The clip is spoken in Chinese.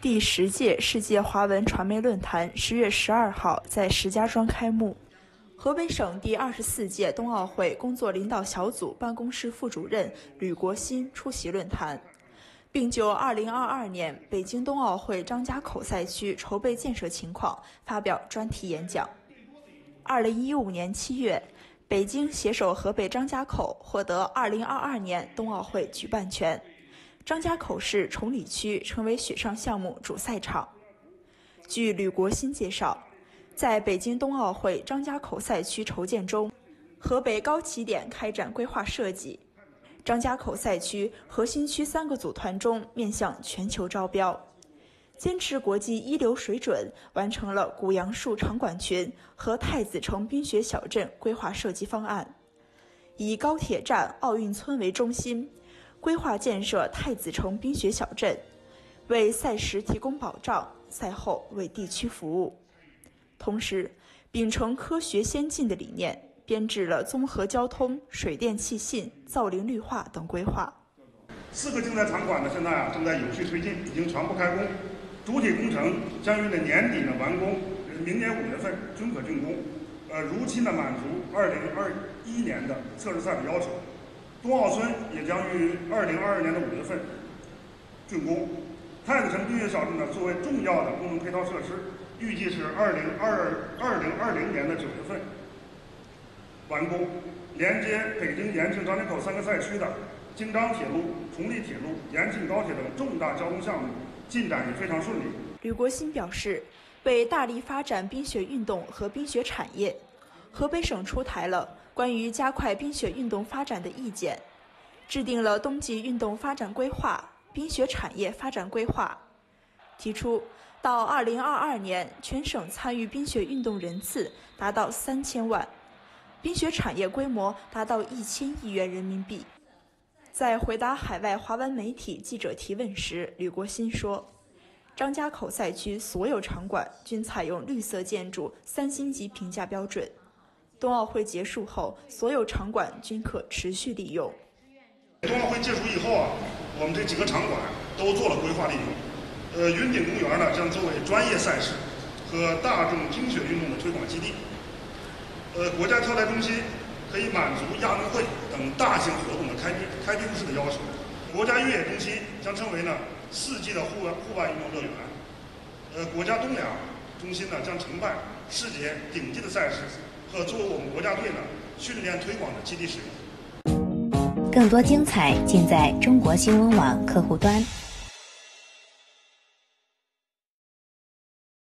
第10届世界华文传媒论坛10月12号在石家庄开幕。河北省第24届冬奥会工作领导小组办公室副主任吕国新出席论坛，并就2022年北京冬奥会张家口赛区筹备建设情况发表专题演讲。2015年7月，北京携手河北张家口获得2022年冬奥会举办权，张家口市崇礼区成为雪上项目主赛场。据吕国新介绍，在北京冬奥会张家口赛区筹建中，河北高起点开展规划设计，张家口赛区核心区3个组团中面向全球招标，坚持国际一流水准，完成了古杨树场馆群和太子城冰雪小镇规划设计方案，以高铁站、奥运村为中心，规划建设太子城冰雪小镇，为赛时提供保障，赛后为地区服务。同时，秉承科学先进的理念，编制了综合交通、水电气信、造林绿化等规划。 4个竞赛场馆呢，现在正在有序推进，已经全部开工，主体工程将于年底完工，明年5月份均可竣工，如期满足2021年的测试赛的要求。冬奥村也将于2022年的5月份竣工。太子城冰雪小镇呢，作为重要的功能配套设施，预计是2020年的9月份完工。连接北京、延庆、张家口3个赛区的京张铁路、崇礼铁路、延庆高铁等重大交通项目进展也非常顺利。 吕国新表示，为大力发展冰雪运动和冰雪产业，河北省出台了关于加快冰雪运动发展的意见，制定了冬季运动发展规划、冰雪产业发展规划，提出到2022年全省参与冰雪运动人次达到3000万，冰雪产业规模达到1000亿元人民币。在回答海外华文媒体记者提问时，吕国新说，张家口赛区所有场馆均采用绿色建筑3星级评价标准，冬奥会结束后，所有场馆均可持续利用。 冬奥会结束以后我们这几个场馆都做了规划利用。云顶公园呢，将作为专业赛事和大众冰雪运动的推广基地。国家跳台中心可以满足亚运会等大型活动的开闭幕式的要求。国家越野中心将成为4季的户外运动乐园。国家冬凉中心呢，将承办世界顶级的赛事和作为我们国家队训练推广的基地使用。 更多精彩尽在中国新闻网客户端。